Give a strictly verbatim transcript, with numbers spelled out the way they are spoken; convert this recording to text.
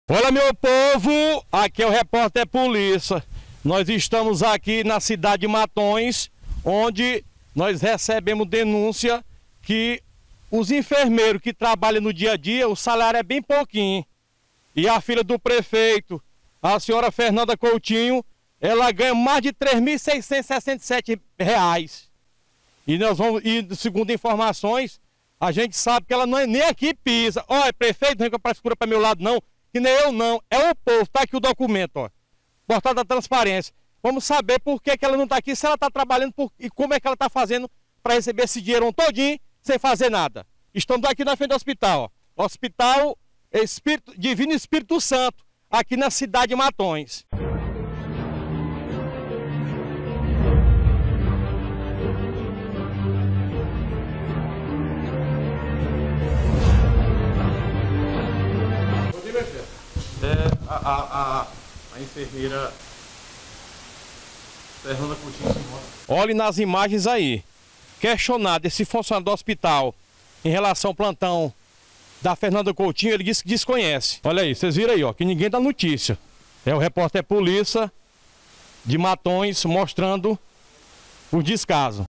Olá, meu povo, aqui é o Repórter Polícia. Nós estamos aqui na cidade de Matões, onde nós recebemos denúncia que os enfermeiros que trabalham no dia a dia, o salário é bem pouquinho. E a filha do prefeito, a senhora Fernanda Coutinho, ela ganha mais de três mil seiscentos e sessenta e sete reais. E nós vamos, e segundo informações, a gente sabe que ela não é nem aqui pisa. Olha, prefeito, não vem com a escura para meu lado não, que nem eu não, é o povo. Tá aqui o documento, ó, portal da transparência. Vamos saber por que, que ela não está aqui, se ela está trabalhando por, e como é que ela está fazendo para receber esse dinheiro todinho sem fazer nada. Estamos aqui na frente do hospital, ó. Hospital Espírito, Divino Espírito Santo, aqui na cidade de Matões. É, a, a, a, a enfermeira Fernanda Coutinho se encontra. Olhe nas imagens aí. Questionado esse funcionário do hospital em relação ao plantão da Fernanda Coutinho, ele disse que desconhece. Olha aí, vocês viram aí, ó, que ninguém dá notícia. É o Repórter Polícia de Matões mostrando o descaso.